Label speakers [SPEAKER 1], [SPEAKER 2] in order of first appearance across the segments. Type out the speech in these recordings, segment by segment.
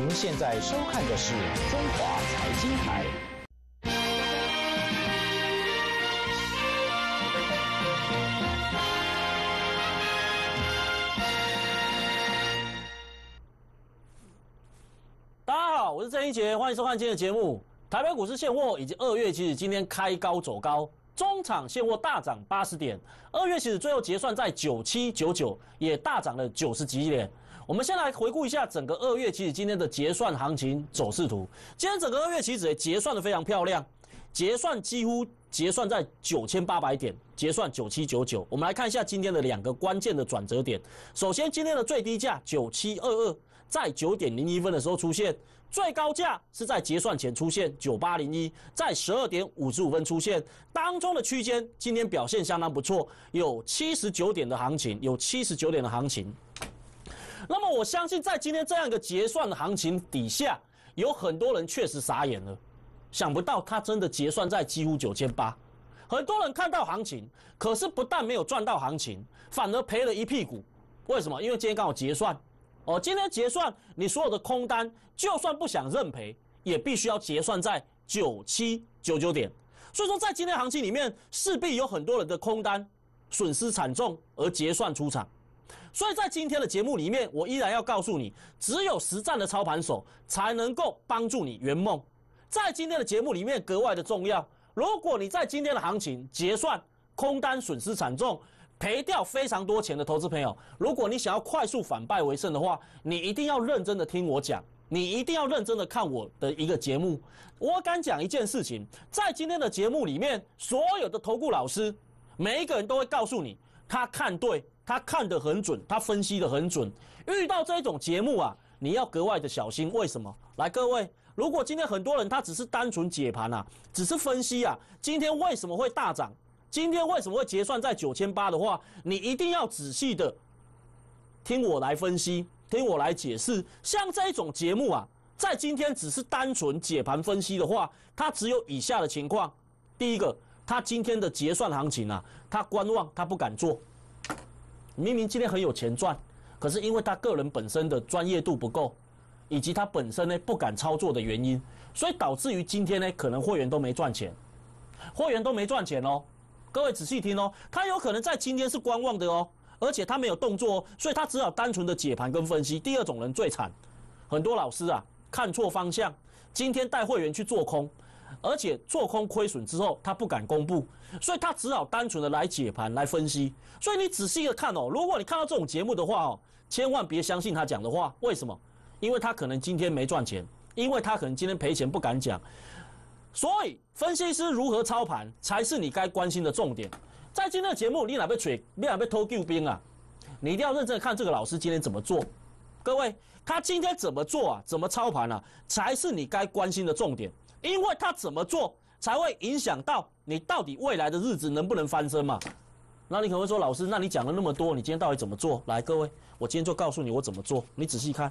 [SPEAKER 1] 现在收看的是中华财经台。
[SPEAKER 2] 大家好，我是郑一杰，欢迎收看今天的节目。台北股市现货以及2月期指今天开高走高，中场现货大涨80点，2月期指最后结算在9799，也大涨了90几点。我们先来回顾一下整个2月期指今天的结算行情走势图。今天整个2月期指也结算得非常漂亮，结算几乎结算在9800点，结算9799。我们来看一下今天的两个关键的转折点。首先，今天的最低价9722，在9点01分的时候出现，最高价是在结算前出现9801，在12点55分出现。当中的区间今天表现相当不错，有79点的行情，那么我相信在今天这样一个结算的行情底下，有很多人确实傻眼了，想不到它真的结算在几乎9800。很多人看到行情，可是不但没有赚到行情，反而赔了一屁股。为什么？因为今天刚好结算。今天结算，你所有的空单，就算不想认赔，也必须要结算在9799点。所以说，在今天行情里面，势必有很多人的空单损失惨重而结算出场。所以在今天的节目里面，我依然要告诉你，只有实战的操盘手才能够帮助你圆梦。在今天的节目里面格外的重要，如果你在今天的行情结算空单损失惨重，赔掉非常多钱的投资朋友，如果你想要快速反败为胜的话，你一定要认真的听我讲，你一定要认真的看我的一个节目。我敢讲一件事情，在今天的节目里面，所有的投顾老师，每一个人都会告诉你，他看对，他看得很准，他分析得很准。遇到这种节目啊，你要格外的小心。为什么？来，各位，如果今天很多人他只是单纯解盘啊，只是分析啊，今天为什么会大涨？今天为什么会结算在9800的话，你一定要仔细的听我来分析，听我来解释。像这一种节目啊，在今天只是单纯解盘分析的话，它只有以下的情况。第一个，它今天的结算行情啊，它观望，它不敢做。明明今天很有钱赚，可是因为他个人本身的专业度不够，以及他本身呢不敢操作的原因，所以导致于今天呢可能会员都没赚钱，哦。各位仔细听哦，他有可能在今天是观望的哦，而且他没有动作哦，所以他只好单纯的解盘跟分析。第二种人最惨，很多老师啊看错方向，今天带会员去做空，而且做空亏损之后他不敢公布，所以他只好单纯的来解盘来分析。所以你仔细的看哦，如果你看到这种节目的话哦，千万别相信他讲的话。为什么？因为他可能今天没赚钱，因为他可能今天赔钱不敢讲。所以分析师如何操盘才是你该关心的重点。在今天的节目，你哪被偷救兵啊？你一定要认真的看这个老师今天怎么做。各位，他今天怎么做啊？怎么操盘啊？才是你该关心的重点。因为他怎么做才会影响到你到底未来的日子能不能翻身嘛。那你可能会说，老师，那你讲了那么多，你今天到底怎么做？来，各位，我今天就告诉你我怎么做。你仔细看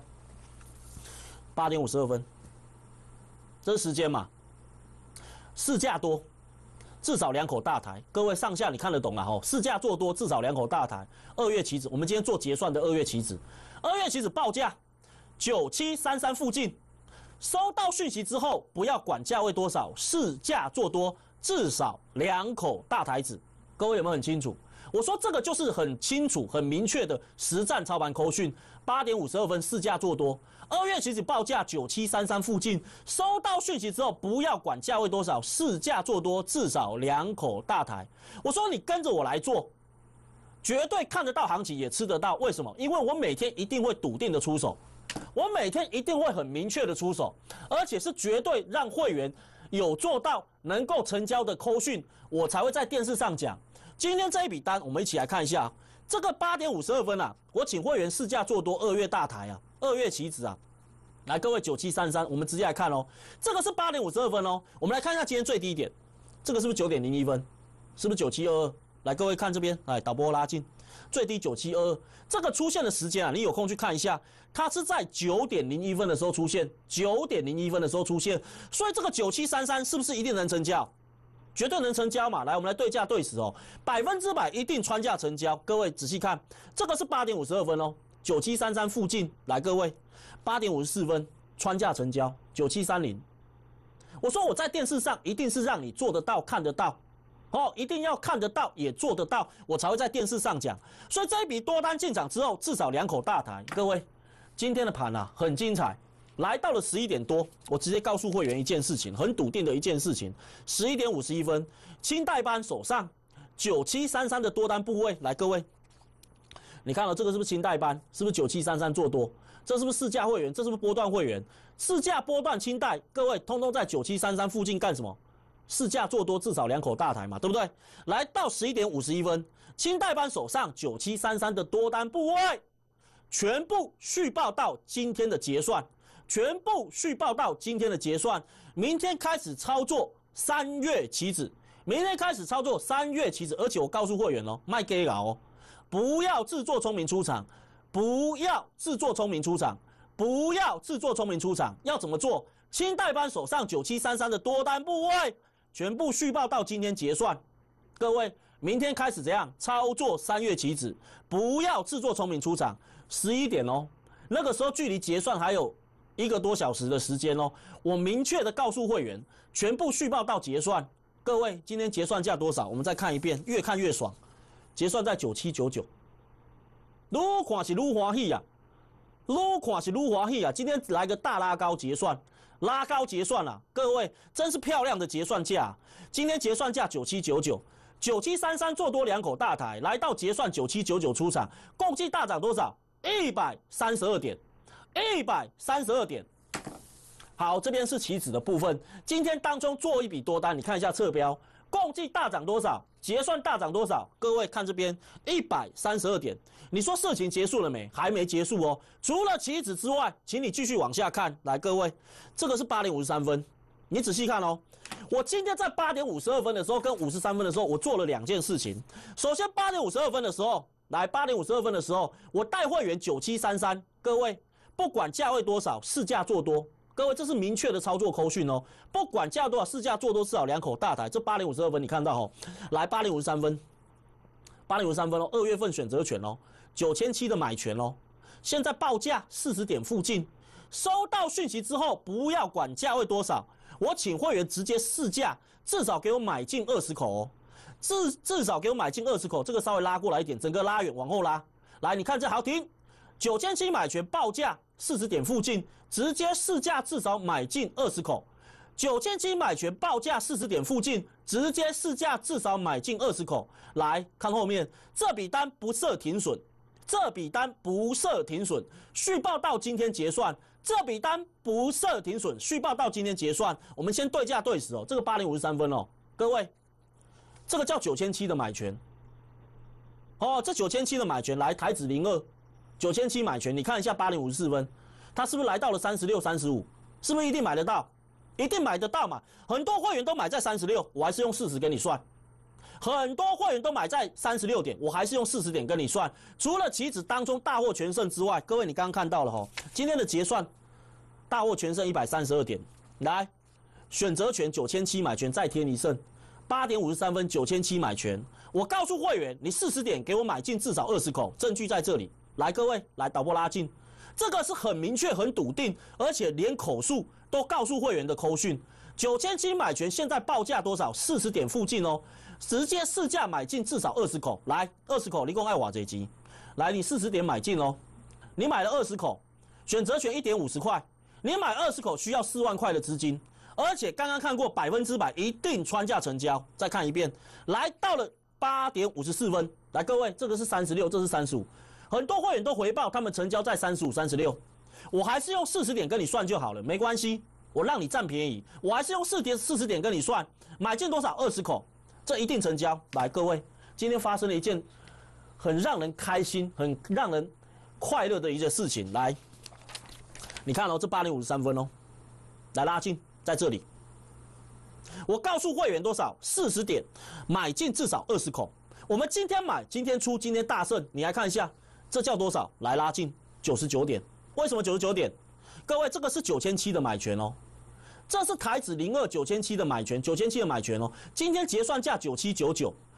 [SPEAKER 2] ，8点52分，这是时间嘛？市价多，至少2口大台。各位上下你看得懂啦吼？市价做多，至少2口大台。2月期指，我们今天做结算的2月期指，2月期指报价9733附近。收到讯息之后，不要管价位多少，市价做多，至少2口大台子。各位有没有很清楚？我说这个就是很清楚、很明确的实战操盘扣讯。8点52分，市价做多，2月期指报价9733附近。收到讯息之后，不要管价位多少，市价做多，至少2口大台。我说你跟着我来做，绝对看得到行情，也吃得到。为什么？因为我每天一定会笃定的出手。我每天一定会很明确的出手，而且是绝对让会员有做到能够成交的扣讯，我才会在电视上讲。今天这一笔单，我们一起来看一下，这个8点52分啊，我请会员市价做多2月大台啊，2月期指啊，来各位9733，我们直接来看哦，这个是8点52分哦，我们来看一下今天最低点，这个是不是9点01分？是不是9722？来各位看这边，来导播拉近。最低9722，这个出现的时间啊，你有空去看一下，它是在9点01分的时候出现，9点01分的时候出现，所以这个9733是不是一定能成交？绝对能成交嘛！来，我们来对价对时哦，100%一定穿价成交。各位仔细看，这个是8点52分哦，9733附近。来，各位，8点54分穿价成交9730。我说我在电视上一定是让你做得到、看得到，一定要看得到也做得到，我才会在电视上讲。所以这一笔多单进场之后，至少2口大台。各位，今天的盘啊很精彩，来到了11点多，我直接告诉会员一件事情，很笃定的一件事情。11点51分，清代班手上9733的多单部位，来各位，你看到这个是不是清代班？是不是9733做多？这是不是市价会员？这是不是波段会员？市价波段清代，各位通通在9733附近干什么？市价做多至少2口大台嘛，对不对？来到11点51分，清代班手上9733的多单部位，全部续报到今天的结算，全部续报到今天的结算。明天开始操作3月期指，明天开始操作3月期指，而且我告诉会员哦，卖给佬哦，不要自作聪明出场。不要自作聪明出场，不要自作聪明出场，要怎么做？清代班手上9733的多单部位，全部续报到今天结算。各位，明天开始怎样操作3月期指？不要自作聪明出场。11点哦，那个时候距离结算还有1个多小时的时间哦。我明确的告诉会员，全部续报到结算。各位，今天结算价多少？我们再看一遍，越看越爽。结算在9799。愈看是愈欢喜啊，愈看是愈欢喜啊！今天来个大拉高结算，拉高结算啊！各位，真是漂亮的结算价、啊。今天结算价9799，9733做多2口大台，来到结算9799出场，共计大涨多少？132点，132点。好，这边是期指的部分，今天当中做一笔多单，你看一下侧标，共计大涨多少？结算大涨多少？各位看这边132点，你说事情结束了没？还没结束哦。除了期指之外，请你继续往下看。来，各位，这个是8点53分，你仔细看哦。我今天在8点52分的时候跟53分的时候，我做了2件事情。首先8点52分的时候，来8点52分的时候，我带会员9733，各位不管价位多少，市价做多。各位，这是明确的操作扣讯哦，不管价多少，市价做多至少2口大台。这8点52分，你看到哦，来8点53分，8点53分哦，2月份选择权哦，9700的买权哦，现在报价40点附近，收到讯息之后，不要管价位多少，我请会员直接市价，至少给我买进20口哦，至少给我买进20口，这个稍微拉过来一点，整个拉远往后拉，来，你看这好停，9700买权报价40点附近。直接市价至少买进20口，9700买权报价40点附近，直接市价至少买进20口。来看后面，这笔单不设停损，这笔单不设停损，续报到今天结算。这笔单不设停损，续报到今天结算。我们先对价对时哦，这个8点53分哦，各位，这个叫9700的买权。哦，这9700的买权，来台指02，9700买权，你看一下8点54分。它是不是来到了36、35？是不是一定买得到？一定买得到嘛！很多会员都买在36，我还是用40给你算。很多会员都买在36点，我还是用40点跟你算。除了期指当中大获全胜之外，各位你刚刚看到了吼，今天的结算大获全胜132点。来，选择权9700买权再添一胜，8点53分9700买权。我告诉会员，你40点给我买进至少20口，证据在这里。来，各位，来导播拉进。这个是很明确、很笃定，而且连口述都告诉会员的扣讯。9700买权现在报价多少？40点附近哦，直接市价买进至少20口。来，20口，你共爱瓦这集，来，你40点买进哦，你买了20口，选择权1点50块，你买20口需要4万块的资金，而且刚刚看过100%一定穿价成交。再看一遍，来到了8点54分，来各位，这个是36，这是35。很多会员都回报，他们成交在35、36，我还是用40点跟你算就好了，没关系，我让你占便宜，我还是用40点跟你算，买进多少20口，这一定成交。来，各位，今天发生了一件很让人开心、很让人快乐的一件事情。来，你看哦，这8点53分哦，来拉进在这里，我告诉会员多少？40点买进至少20口，我们今天买，今天出，今天大胜，你来看一下。这叫多少？来拉进99点，为什么99点？各位，这个是9700的买权哦，这是台指029700的买权，9700的买权哦。今天结算价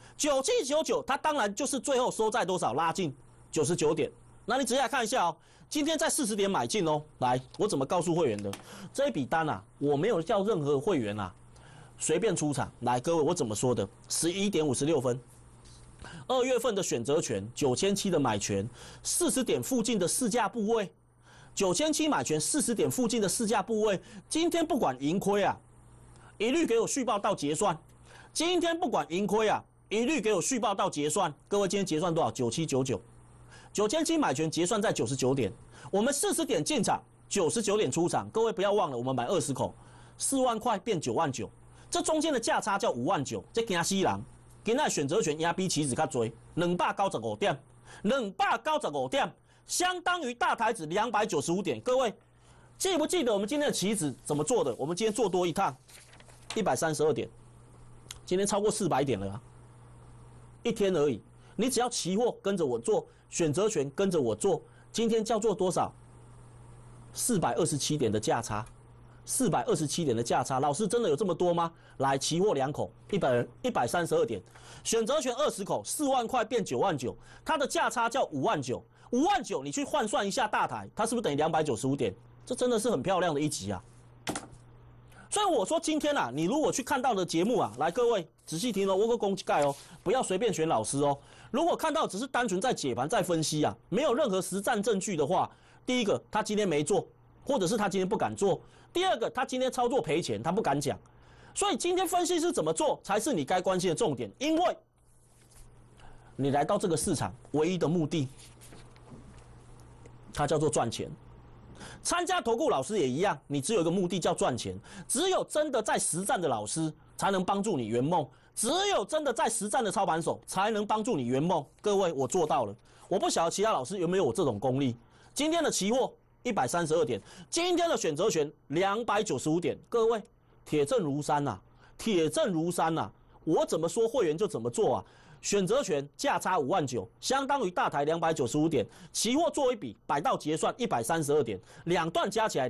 [SPEAKER 2] 9799，9799，它当然就是最后收在多少？拉进99点。那你直接来看一下哦， 今天在40点买进哦。来，我怎么告诉会员的？这一笔单啊，我没有叫任何会员啊随便出场。来，各位，我怎么说的？11点56分，2月份的选择权9007的买权，40点附近的市价部位，9007买权40点附近的市价部位，今天不管盈亏啊，一律给我续报到结算。今天不管盈亏啊，一律给我续报到结算。各位，今天结算多少？9799，9007买权结算在99点，我们40点进场，99点出场。各位不要忘了，我们买20口，4万块变9万9，这中间的价差叫5万9，这惊死人。今仔选择权也比期指较多，295点，295点，相当于大台指295点。各位记不记得我们今天的期指怎么做的？我们今天做多一趟，132点，今天超过400点了啊，一天而已。你只要期货跟着我做，选择权跟着我做，今天叫做多少？427点的价差，427点的价差。老师真的有这么多吗？来，期货2口132点，选择权20口，4万块变9万9，它的价差叫5万9，5万9你去换算一下大台，它是不是等于295点？这真的是很漂亮的一集啊！所以我说今天啊，你如果去看到的节目啊，来各位仔细听哦，我个公盖哦，不要随便选老师哦。如果看到只是单纯在解盘在分析啊，没有任何实战证据的话，第一个他今天没做，或者是他今天不敢做；第二个他今天操作赔钱，他不敢讲。所以今天分析师怎么做才是你该关心的重点，因为你来到这个市场唯一的目的，它叫做赚钱。参加投顾老师也一样，你只有一个目的叫赚钱。只有真的在实战的老师才能帮助你圆梦，只有真的在实战的操盘手才能帮助你圆梦。各位，我做到了。我不晓得其他老师有没有我这种功力。今天的期货132点，今天的选择权295点。各位，铁证如山呐，铁证如山呐。我怎么说会员就怎么做啊。选择权价差5万9，相当于大台295点，期货做一笔摆到结算132点，两段加起来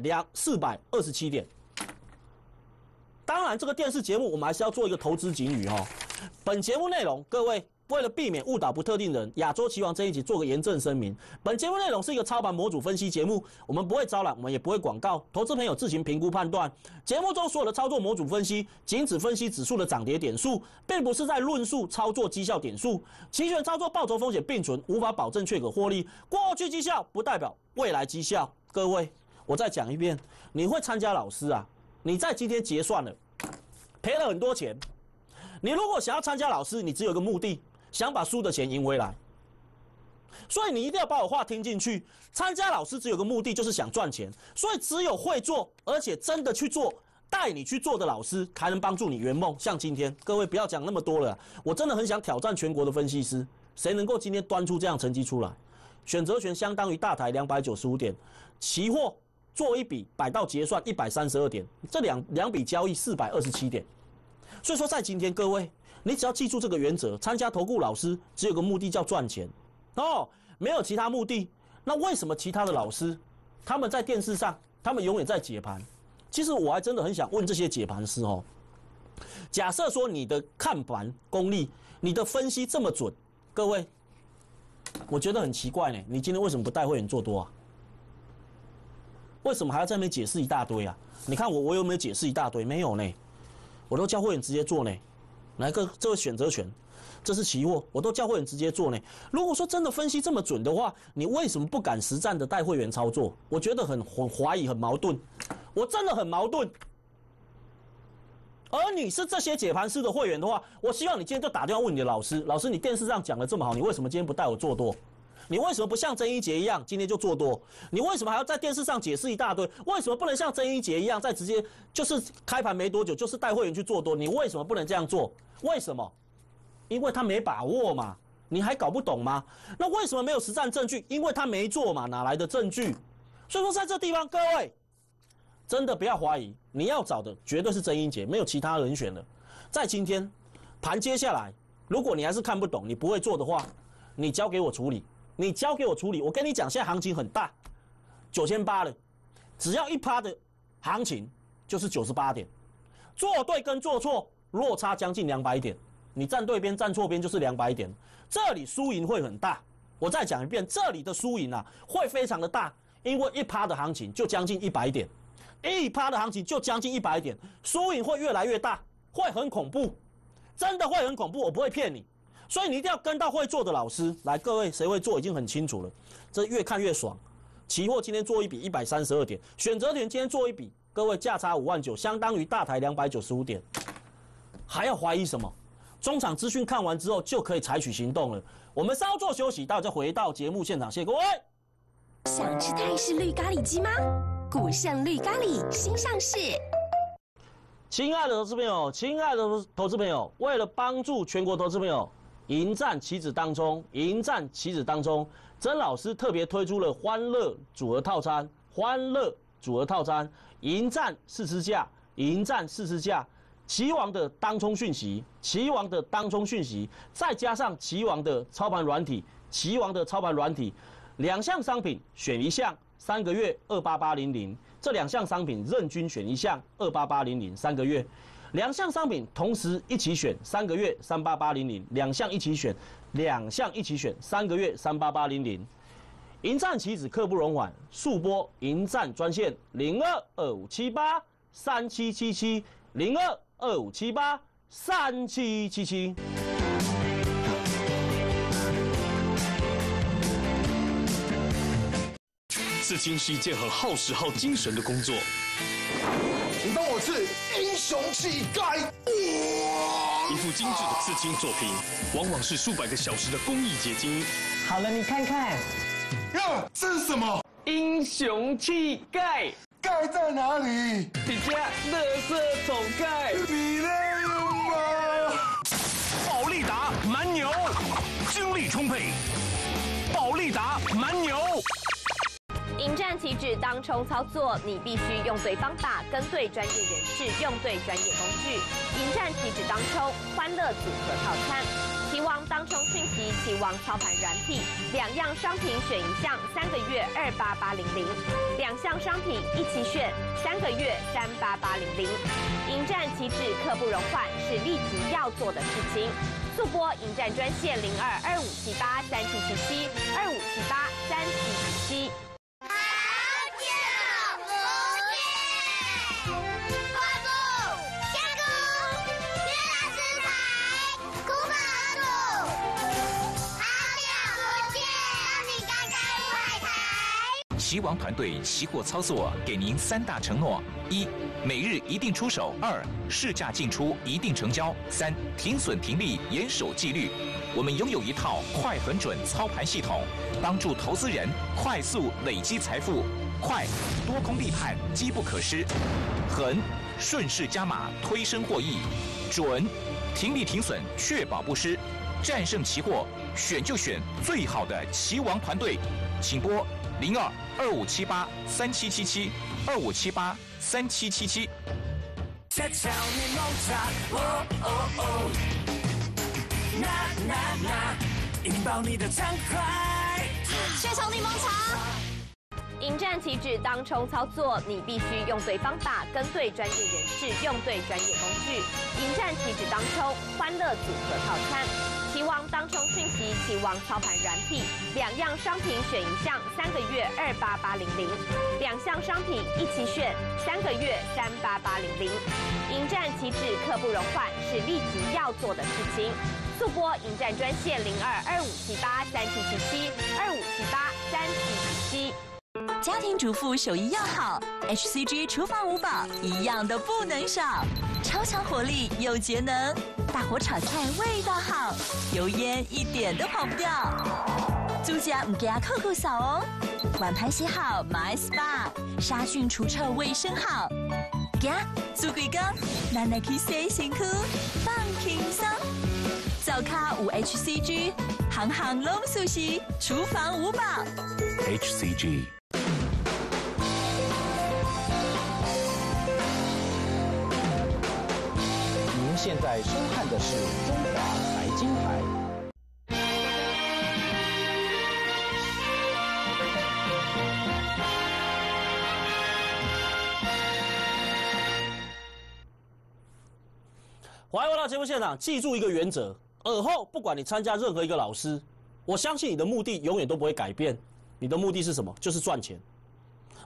[SPEAKER 2] 427点。当然，这个电视节目我们还是要做一个投资警语哦。本节目内容，各位为了避免误导不特定人，亚洲棋王这一集做个严正声明：本节目内容是一个操盘模组分析节目，我们不会招揽，我们也不会广告，投资朋友自行评估判断。节目中所有的操作模组分析，仅只分析指数的涨跌点数，并不是在论述操作绩效点数。期权操作报酬风险并存，无法保证确可获利。过去绩效不代表未来绩效。各位，我再讲一遍，你会参加老师啊？你在今天结算了，赔了很多钱。你如果想要参加老师，你只有一个目的。想把输的钱赢回来，所以你一定要把我话听进去。参加老师只有个目的，就是想赚钱。所以只有会做，而且真的去做，带你去做的老师，才能帮助你圆梦。像今天，各位不要讲那么多了，我真的很想挑战全国的分析师，谁能够今天端出这样成绩出来？选择权相当于大台295点，期货做一笔摆到结算132点，这两笔交易427点。所以说，在今天各位。你只要记住这个原则，参加投顾老师只有个目的叫赚钱哦，没有其他目的。那为什么其他的老师他们在电视上，他们永远在解盘？其实我还真的很想问这些解盘师哦，假设说你的看盘功力，你的分析这么准，各位，我觉得很奇怪呢，你今天为什么不带会员做多啊？为什么还要在那边解释一大堆啊？你看我有没有解释一大堆？没有呢，我都教会员直接做呢。来个这个选择权，这是期货，我都叫会员直接做呢。如果说真的分析这么准的话，你为什么不敢实战的带会员操作？我觉得很怀疑，很矛盾，我真的很矛盾。而你是这些解盘师的会员的话，我希望你今天就打电话问你的老师，老师你电视上讲的这么好，你为什么今天不带我做多？你为什么不像曾一杰一样今天就做多？你为什么还要在电视上解释一大堆？为什么不能像曾一杰一样，再直接就是开盘没多久就是带会员去做多？你为什么不能这样做？为什么？因为他没把握嘛，你还搞不懂吗？那为什么没有实战证据？因为他没做嘛，哪来的证据？所以说在这地方，各位真的不要怀疑，你要找的绝对是曾一杰，没有其他人选了。在今天盘接下来，如果你还是看不懂，你不会做的话，你交给我处理。你交给我处理，我跟你讲，现在行情很大，9800了，只要1%的行情就是98点，做对跟做错落差将近200点，你站对边站错边就是200点，这里输赢会很大。我再讲一遍，这里的输赢啊会非常的大， 因为1%的行情就将近100点，1%的行情就将近100点，输赢会越来越大，会很恐怖，真的会很恐怖，我不会骗你。所以你一定要跟到会做的老师来，各位谁会做已经很清楚了，这越看越爽。期货今天做一笔132点，选择权今天做一笔，各位价差59000，相当于大台295点，还要怀疑什么？中场资讯看完之后就可以采取行动了。我们稍作休息，待会再回到节目现场，谢谢各位。
[SPEAKER 3] 想吃泰式绿咖喱鸡吗？古盛绿咖喱新上市。
[SPEAKER 2] 亲爱的投资朋友，亲爱的投资朋友，为了帮助全国投资朋友迎战期指当中，曾老师特别推出了欢乐组合套餐，迎战试吃价，棋王的当冲讯息，再加上棋王的操盘软体，两项商品选一项，3个月28800，这2项商品任均选一项28800 3个月，2项商品同时一起选3个月38800，两项一起选3个月38800。迎战期指刻不容缓，速拨迎战专线0225783777 0225783777。
[SPEAKER 4] 刺青是一件很耗时耗精神的工作。
[SPEAKER 5] 你帮我刺英雄气概。
[SPEAKER 4] 一副精致的刺青作品，往往是数百个小时的工艺结晶。
[SPEAKER 6] 好了，你看看。
[SPEAKER 5] 呀，这是什么？
[SPEAKER 6] 英雄气概。
[SPEAKER 5] 盖在哪里？
[SPEAKER 6] 底下垃圾桶盖。
[SPEAKER 5] 你累了吗？
[SPEAKER 4] 保利达蛮牛，精力充沛。保利达蛮牛。
[SPEAKER 7] 迎战期指当冲操作，你必须用对方法，跟对专业人士，用对专业工具。迎战期指当冲欢乐组合套餐，棋王当冲讯息，棋王操盘软体，2样商品选一项，3个月28800，两项商品一起选，3个月38800。迎战期指刻不容缓，是立即要做的事情。速拨迎战专线0225783777 25783777。
[SPEAKER 8] 棋王团队期货操作给您3大承诺：1、每日一定出手；2、市价进出一定成交；3、停损停利严守纪律。我们拥有一套快很准操盘系统，帮助投资人快速累积财富。快，多空立判，机不可失；狠，顺势加码，推升获益；准，停利停损，确保不失。战胜期货，选就选最好的棋王团队，请拨0225783777 25783777。
[SPEAKER 9] 小草柠檬茶，哦哦哦，那，引爆你的畅快。
[SPEAKER 3] 血草柠檬茶。
[SPEAKER 7] 迎战期指当冲操作，你必须用对方法，跟对专业人士，用对专业工具。迎战期指当冲欢乐组合套餐，棋王当冲讯息，棋王操盘软体，2样商品选一项，3个月28800，两项商品一起选，3个月38800。迎战期指刻不容缓，是立即要做的事情。速拨迎战专线0225783777 25783777。
[SPEAKER 3] 家庭主妇手艺要好 ，HCG 厨房五宝一样都不能少，超强火力又节能，大火炒菜味道好，油烟一点都跑不掉。住家唔惊扣扣扫哦，碗盘洗好 My Spa， 杀菌除臭卫生好。惊做几工，咱来去洗身躯，放轻松。灶卡有 HCG， 行行拢熟悉，厨房五宝。
[SPEAKER 8] HCG。
[SPEAKER 1] 您现在收看的是中华财经台。
[SPEAKER 2] 欢迎回到节目现场，记住一个原则：尔后不管你参加任何一个老师，我相信你的目的永远都不会改变。你的目的是什么？就是赚钱。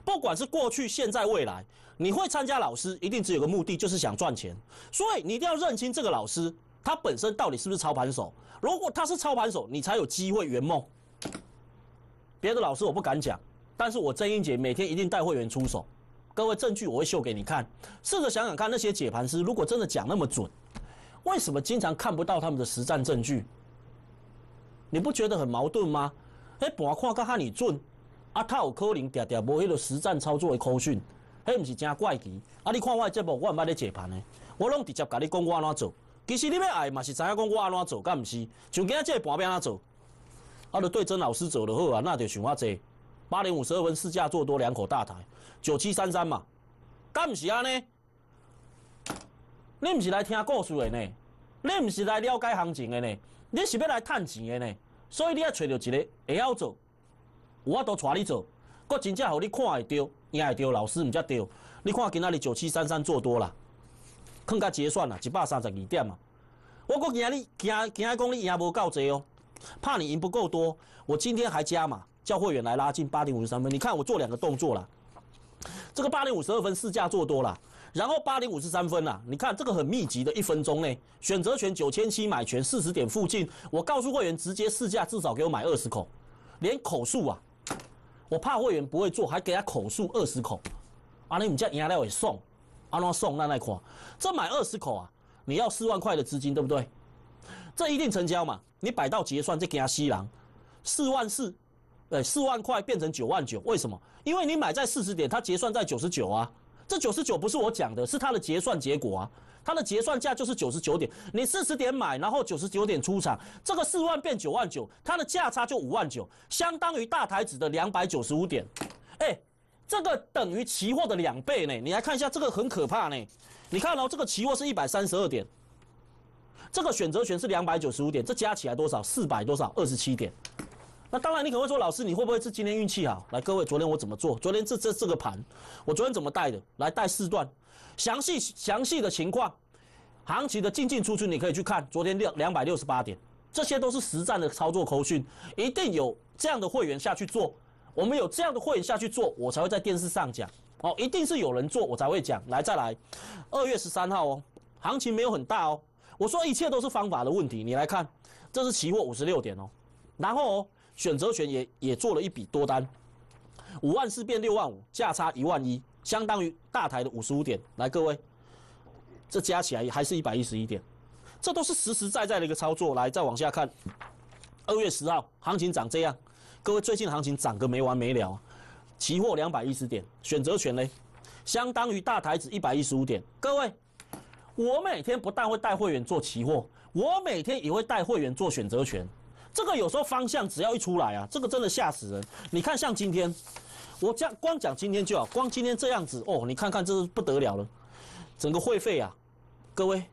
[SPEAKER 2] 不管是过去、现在、未来，你会参加老师，一定只有个目的，就是想赚钱。所以你一定要认清这个老师，他本身到底是不是操盘手。如果他是操盘手，你才有机会圆梦。别的老师我不敢讲，但是我曾英杰每天一定带会员出手。各位证据我会秀给你看，试着想想看，那些解盘师如果真的讲那么准，为什么经常看不到他们的实战证据？你不觉得很矛盾吗？盘看甲遐尼准，他有可能常常无迄个实战操作的口讯，迄不是真怪奇。你看我的节目，我唔捌咧解盘的，我拢直接甲你讲我安怎做。其实你要爱嘛是知影讲我安怎做，敢唔是？像今仔这盘要安怎做？就对曾老师走就好啊，那就想我济。8.52分市价做多2口大台，9733嘛，敢唔是安尼？你唔是来听故事的呢，你唔是来了解行情的呢，你是要来赚钱的呢。所以你要找到一个会晓做，有法度带你做，佫真正互你看会到、赢会到，老师唔才对。你看今仔日9733做多啦，囥甲结算啦，132点嘛。我佫今日讲你赢无够济哦，怕你赢不够多，我今天还加码。叫会员来拉进8.53分，你看我做2个动作啦，这个8.52分市价做多啦，然后8.53分啦，你看这个很密集的1分钟内，选择权9700买权40点附近，我告诉会员直接市价至少给我买20口，连口数啊，我怕会员不会做，还给他口数20口，啊你们家赢了会送，安怎送那看，这买20口啊，你要4万块的资金对不对？这一定成交嘛，你摆到结算再给他吸狼，4万4。4万块变成9万9，为什么？因为你买在40点，它结算在99啊。这99不是我讲的，是它的结算结果啊。它的结算价就是99点，你40点买，然后99点出场，这个4万变9万9，它的价差就5万9，相当于大台指的295点。这个等于期货的2倍呢。你来看一下，这个很可怕呢。你看哦，这个期货是132点，这个选择权是295点，这加起来多少？400多少？27点。那当然，你可能会说，老师，你会不会是今天运气好？来，各位，昨天我怎么做？昨天这个盘，我昨天怎么带的？来带4段，详细的情况，行情的进出，你可以去看。昨天268点，这些都是实战的操作口讯，一定有这样的会员下去做。我们有这样的会员下去做，我才会在电视上讲。哦，一定是有人做，我才会讲。来，再来，2月13号哦，行情没有很大哦。我说一切都是方法的问题。你来看，这是期货56点哦，然后哦。选择权也做了一笔多单，5万4变6万5，价差1万1，相当于大台的55点。来，各位，这加起来还是111点，这都是实实在在的一个操作。来，再往下看，2月10号行情长这样，各位最近行情涨个没完没了，期货210点，选择权呢，相当于大台指115点。各位，我每天不但会带会员做期货，我每天也会带会员做选择权。这个有时候方向只要一出来啊，这个真的吓死人。你看像今天，我光讲今天就好，光今天这样子哦，你看看这是不得了了，整个会费啊，各位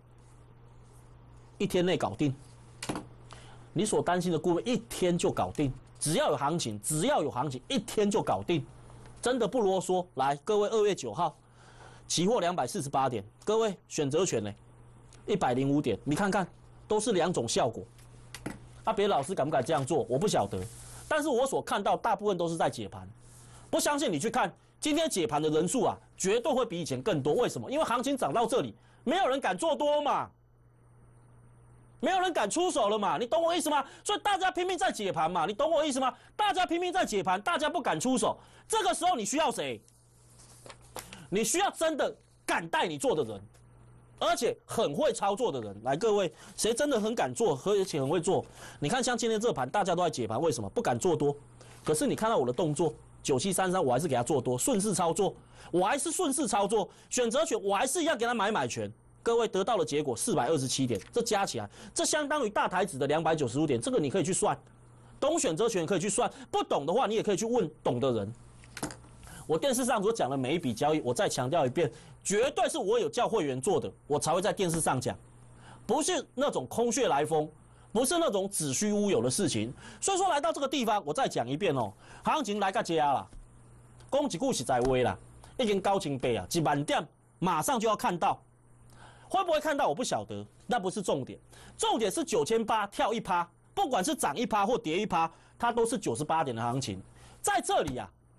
[SPEAKER 2] 1天内搞定，你所担心的顾问1天就搞定，只要有行情1天就搞定，真的不啰嗦。来，各位2月9号，期货248点，各位选择权呢105点，你看看都是2种效果。别的老师敢不敢这样做？我不晓得，但是我所看到大部分都是在解盘。不相信你去看今天解盘的人数啊，绝对会比以前更多。为什么？因为行情涨到这里，没有人敢做多嘛，没有人敢出手了嘛，你懂我意思吗？所以大家拼命在解盘嘛，你懂我意思吗？大家拼命在解盘，大家不敢出手，这个时候你需要谁？你需要真的敢带你做的人。而且很会操作的人，来各位，谁真的很敢做，而且很会做？你看像今天这盘，大家都在解盘，为什么不敢做多？可是你看到我的动作，9733，我还是给他做多，顺势操作，我还是顺势操作，选择权我还是一样给他买权。各位得到的结果427点，这加起来，这相当于大台指的295点，这个你可以去算，懂选择权可以去算，不懂的话你也可以去问懂的人。我电视上所讲的每一笔交易，我再强调一遍，绝对是我有叫会员做的，我才会在电视上讲，不是那种空穴来风，不是那种子虚乌有的事情。所以说来到这个地方，我再讲一遍哦，行情来到这啦，讲一句实在话啦，已经9800啊，1万点马上就要看到，会不会看到我不晓得，那不是重点，重点是9800跳1%，不管是涨1%或跌1%，它都是98点的行情，在这里啊。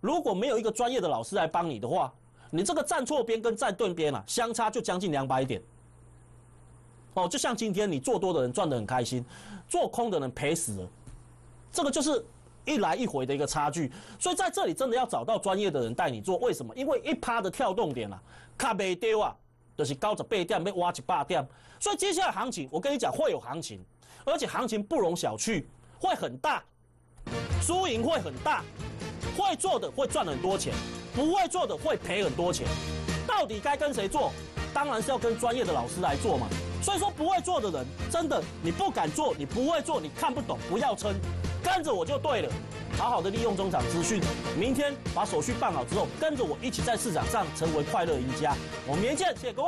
[SPEAKER 2] 如果没有一个专业的老师来帮你的话，你这个站错边跟站对边啊，相差就将近200点。哦，就像今天你做多的人赚得很开心，做空的人赔死了，这个就是一来一回的一个差距。所以在这里真的要找到专业的人带你做，为什么？因为1%的跳动点啊，卡袂丢啊，就是98点要挖100点。所以接下来行情，我跟你讲会有行情，而且行情不容小觑，会很大，输赢会很大，会做的会赚很多钱，不会做的会赔很多钱。到底该跟谁做？当然是要跟专业的老师来做嘛。所以说不会做的人，真的你不敢做，你不会做，你看不懂，不要撑，跟着我就对了。好好的利用中场资讯，明天把手续办好之后，跟着我一起在市场上成为快乐赢家。我们明天见，谢谢各位。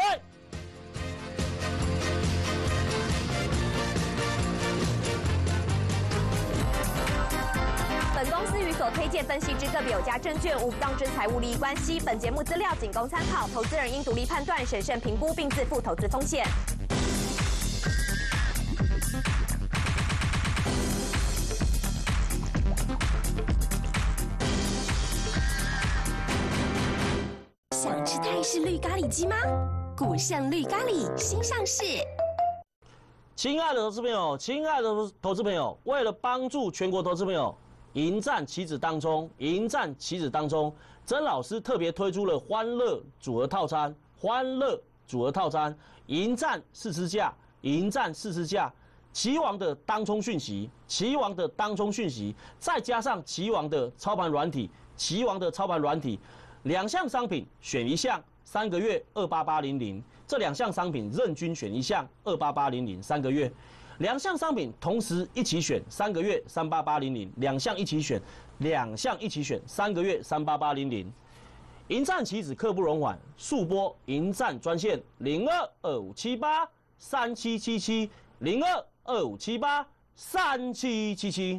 [SPEAKER 7] 本公司与所推荐分析之个别有价证券无不当之财务利益关系。本节目资料仅供参考，投资人应独立判断、审慎评估并自负投资风险。
[SPEAKER 10] 想吃泰式绿咖喱鸡吗？古盛绿咖喱新上市。
[SPEAKER 2] 亲爱的投资朋友，亲爱的投资朋友，为了帮助全国投资朋友迎战期指当中，迎战期指当中，曾老师特别推出了欢乐组合套餐，欢乐组合套餐，迎战试吃价，迎战试吃价，棋王的当冲讯息，棋王的当冲讯息，再加上棋王的操盘软体，棋王的操盘软体，2项商品选一项，3个月28800，这2项商品任均选一项28800，3个月。2项商品同时一起选，3个月38800，2项一起选，2项一起选，3个月38800。迎战棋子刻不容缓，速拨迎战专线0225783777，0225783777。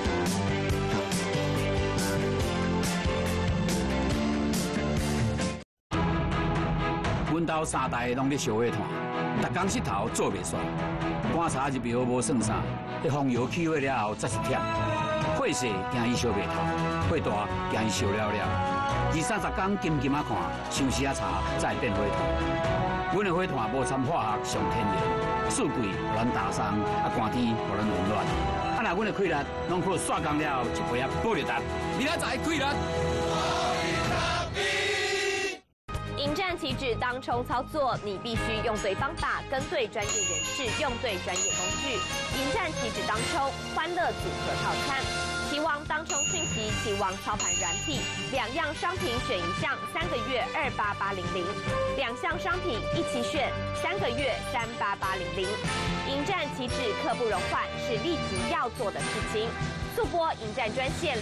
[SPEAKER 11] 阮兜3代拢咧烧火炭，逐工膝头做袂煞，观察入庙无算啥，迄风油起火了后才是忝。火势惊伊烧袂透，火大惊伊烧了了。20-30工金金啊看，上时啊查再变火炭。阮的火炭无掺化学，上天然，四季互咱打伤，寒天互咱温暖。若阮的气力拢靠刷工了后一杯啊保力达，明仔载气力。
[SPEAKER 7] 迎战期指当冲操作，你必须用对方法，跟对专业人士，用对专业工具。迎战期指当冲欢乐组合套餐，棋王当冲讯息，棋王操盘软体，2样商品选一项，3个月28800，2项商品一起选，3个月38800。迎战期指刻不容缓，是立即要做的事情。速拨迎战专线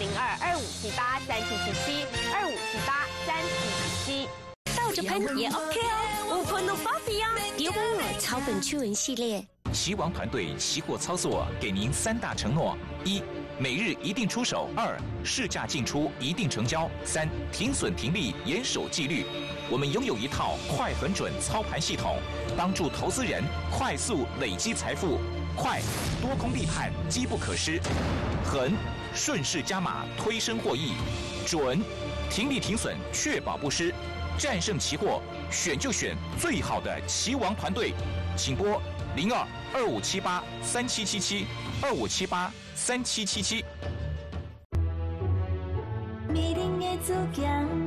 [SPEAKER 7] 0225783777，25783777。
[SPEAKER 10] 倒着喷也 OK 哦，无喷都发皮啊！别忘了草本驱蚊系列。
[SPEAKER 8] 棋王团队期货操作给您3大承诺：1、每日一定出手；2、市价进出一定成交；3、停损停利严守纪律。我们拥有一套快很准操盘系统，帮助投资人快速累积财富。快，多空立判，机不可失；狠，顺势加码，推升获益；准，停利停损，确保不失。战胜期货，选就选最好的棋王团队，请拨0225783777，25783777。
[SPEAKER 10] 美丽的祖强。